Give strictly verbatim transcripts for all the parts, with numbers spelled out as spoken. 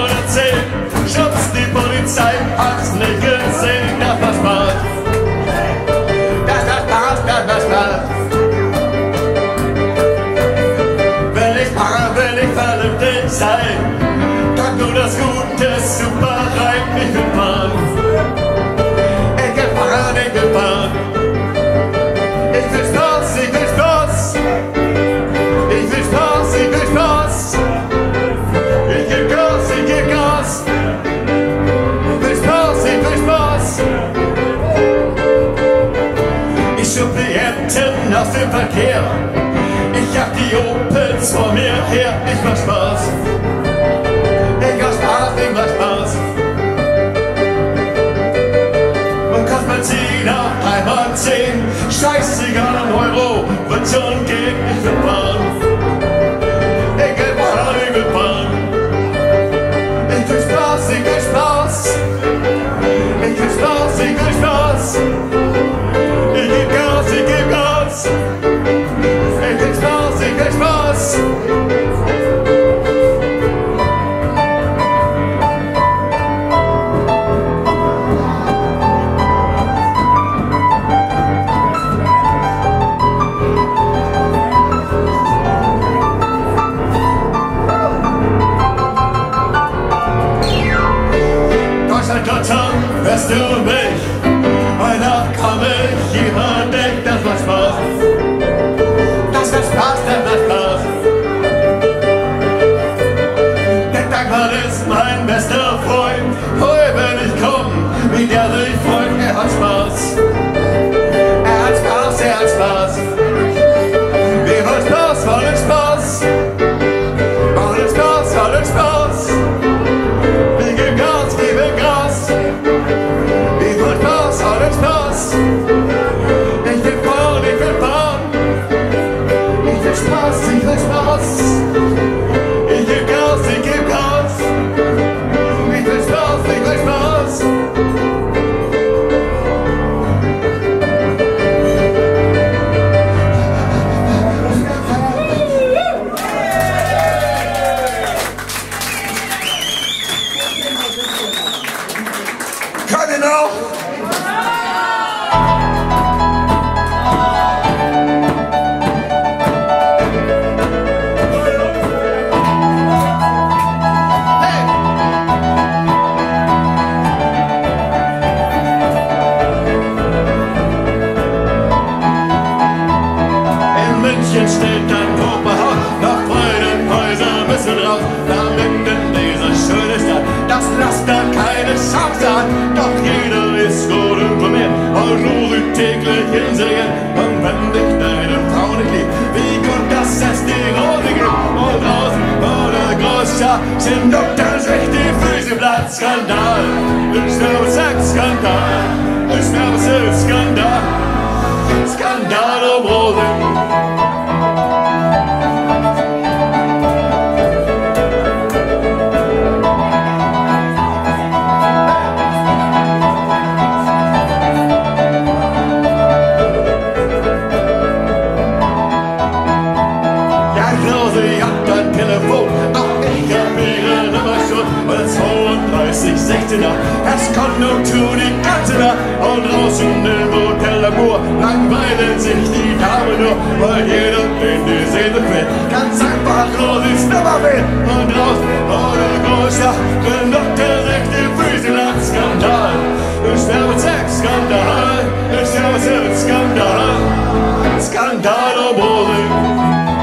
oder zehn, schubst die Polizei, hat's nicht gesehen, das war Spaß. Das war Spaß, das war Spaß. Will ich fahren, will ich vernünftig sein, trag nur das Gute, super rein, ich will fahren. Ich will fahren, ich will fahren. Ich will Spaß, ich will Spaß. Ich will Spaß, ich will Spaß. Ich geb Gas, ich geb Gas. Ich will Spaß, ich will Spaß. Ich schub die Enten aus dem Verkehr. Ich jag die Opels vor mir her. Ich mach Spaß. Ich mach Spaß, ich mach Spaß. Und kostet Benziner einmal zehn. Scheißegal, ein Euro wird schon gehen. Ich will fahren. Ich will fahren, ich will fahren. Ich will Spaß, ich will Spaß. Ich will Spaß, ich will Spaß. Ich geb Gas, ich geb Gas. Ich will Spaß, ich will Spaß. Deutschland, hörst du mich? Einer komm ich, jemand denkt, das macht Spaß. Das wird Spaß, das wird Spaß. Der Dagmar ist mein bester Freund. Hoi, wenn ich komm, wie der sich freut, er hat Spaß. Er hat Spaß, er hat Spaß. Wir wollen Spaß, wollen Spaß. Wollen Spaß, wollen Spaß. Wir geben Gas, geben Gas. Ich will Spaß, wollen Spaß. Ich will fahren, ich will fahren. Ich will Spaß, ich will Spaß. Ich geb Gas, ich geb Gas. Ich will Spaß, ich will Spaß. Kann ich noch? München steht ein Puppenhaus, noch Freudenhäuser müssen raus, damit in dieser schönen Stadt das Laster keine Chance hat. Doch jeder ist gut informiert und ruft täglich in Serien. Und wenn dich deine Frau nicht liebt, wie gut, dass es die Rose gibt. Und draußen vor der Großstadt sind Doktor sich die Füße platt. Skandal, ich sterbe Sex, Skandal, ich sterbe Sex, Skandal, Skandal um Rosen. Ich hab dein Telefon, ach ich hab ihre Nummer schon. Und zweiunddreißig sechzehner, es Konjunktur die ganze Nacht. Und draußen im Hotel Amour langweilen sich die Damen nur, weil jeder in die Seele quält. Ganz einfach Rosis Nummer wählt. Und draußen vor der Großstadt will Doktor sich die Füße platt. Skandal, ich sterbe Sex, Skandal, ich sterbe Sex, Skandal, Skandal um Rosen.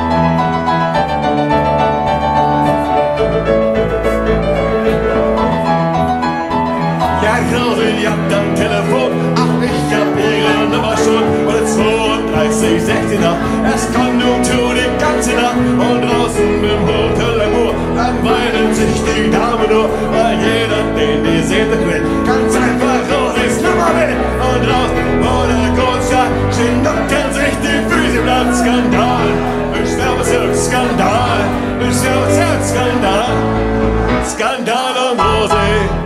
Ich hab dein Telefon, ach ich hab ihre Nummer schon. Und zweiunddreißig sechzehner, es Konjunktur die ganze Nacht. Und draußen im Hotel Amour langweilen sich die Damen nur, weil jeder den die Seele quält. Ganz einfach Rosis Nummer wählt. Und draußen vor der Großstadt stehen Doktor sich die Füße platt. Skandal, ich sterbe selbst, Skandal, ich sterbe selbst, Skandal, Skandal um Rose.